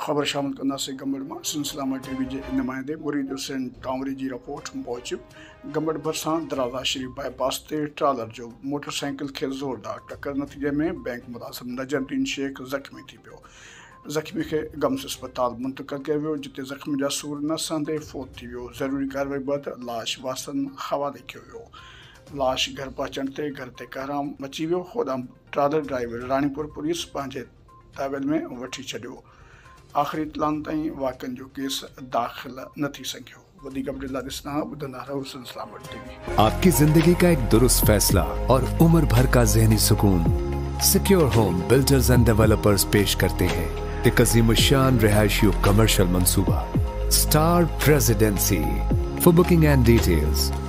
खबर शामिल करना से गंबड़ में सिलसिला टीवी के नुमाइंदे मुरीद हुसैन टांवरी की रिपोर्ट मूजिब गंबड़ भरसा दराजा शरीफ बाईपास से ट्रालर जो मोटरसाइकिल के जोरदार टक्कर नतीजे में बैंक मुलाजिम नजमुद्दीन शेख जख्मी थी पियो। जख्मी के गम्स अस्पताल मुंतकिल किया वियो जिते जख्मी जा सूर न संदे फोत थी वियो। जरूरी कार्रवाई बाद लाश वासन हवाले कियो वियो। लाश घर पहुंचते घर ते कहराम मची वियो। खोदाम ट्रालर ड्राइवर रानीपुर पुलिस पंहिंजे ताबे में वठी छॾियो। आख़िरी इतलान ताईं वाक़िअनि जो केस दाख़िल न थी सघियो। वधीक अपडेट लाइ ॾिसंदा ॿुधंदा रहो सिलसिला टीवी। आपकी जिंदगी का एक दुरुस्त फैसला और उम्र भर का ज़हनी सुकून secure home builders and developers पेश करते हैं एक अज़ीमुश्शान रिहायशी कमर्शियल मंसूबा star presidency. For booking and details